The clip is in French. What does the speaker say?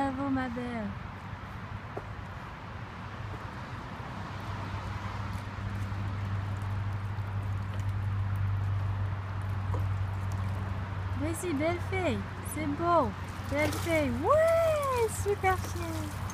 Bravo ma belle. Vas-y, belle fille. C'est beau. Belle fille. Ouais, super chien.